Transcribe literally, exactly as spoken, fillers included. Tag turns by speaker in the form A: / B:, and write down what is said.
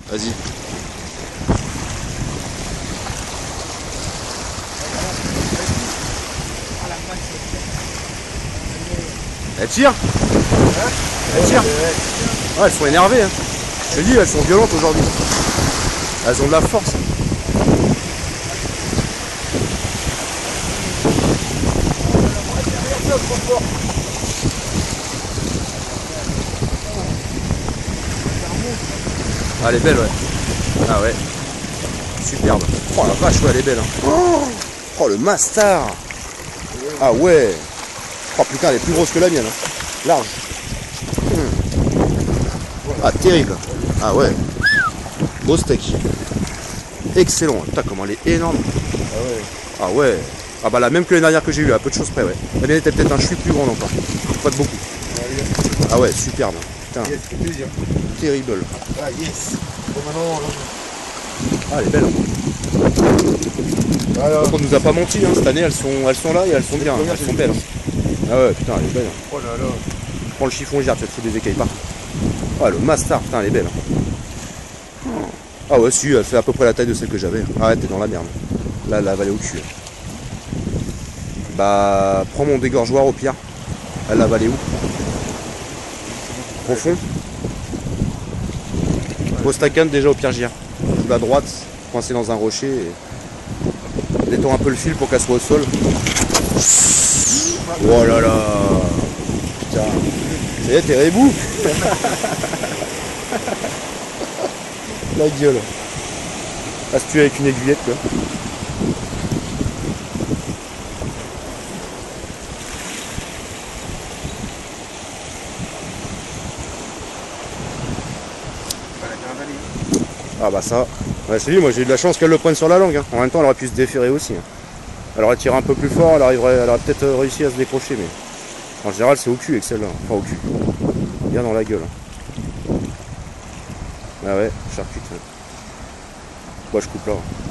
A: Vas-y. Elle tire. Elle tire. Ouais, elles sont énervées. Hein. Je te dis, elles sont violentes aujourd'hui. Elles ont de la force. Ah, elle est belle, ouais. Ah ouais. Superbe. Oh la vache, ouais, elle est belle. Hein. Oh, oh, le Mastar. Ah ouais. Oh putain, elle est plus grosse que la mienne. Hein. Large. Hum. Ah, terrible. Ah ouais. Beau steak. Excellent. Putain, comment elle est énorme.
B: Ah ouais.
A: Ah ouais. Ah bah la même que l'année dernière que j'ai eu, à peu de choses près, ouais. La mienne était peut-être un chouï plus grande encore. Pas de beaucoup. Ah ouais, superbe. Putain.
B: Yes, c'est plaisir.
A: Terrible.
B: Ah yes. Bon maintenant,
A: ah elle est belle. Hein.
B: Voilà.
A: Donc on nous a pas menti, hein. Cette année elles sont, elles sont là et elles sont bien, hein. Elles sont belles. Ah ouais, putain, elle est belle.
B: Oh là là.
A: Prends le chiffon, gère, tu vas te foutre des écailles partout. Ah le Mastar, putain, elle est belle. Ah ouais, si, elle fait à peu près la taille de celle que j'avais. Ah, t'es dans la merde. Là, elle a avalé au cul. Bah, prends mon dégorgeoir au pire. Elle l'a avalé où? Profond. Pose ta canne déjà au pire, gire. Sous la droite, coincée dans un rocher. Et... détends un peu le fil pour qu'elle soit au sol. Oh là là. Putain. Ça y est, t'es rebou. La gueule. À se tuer avec une aiguillette, quoi. Ah bah ça, ouais, je te dis, moi j'ai eu de la chance qu'elle le prenne sur la langue. Hein. En même temps, elle aurait pu se déférer aussi. Hein. Elle aurait tiré un peu plus fort, elle, arriverait, elle aurait peut-être réussi à se décrocher, mais en général, c'est au cul avec celle-là. Enfin, au cul. Bien dans la gueule. Ah ouais, charcute. Moi, je coupe là.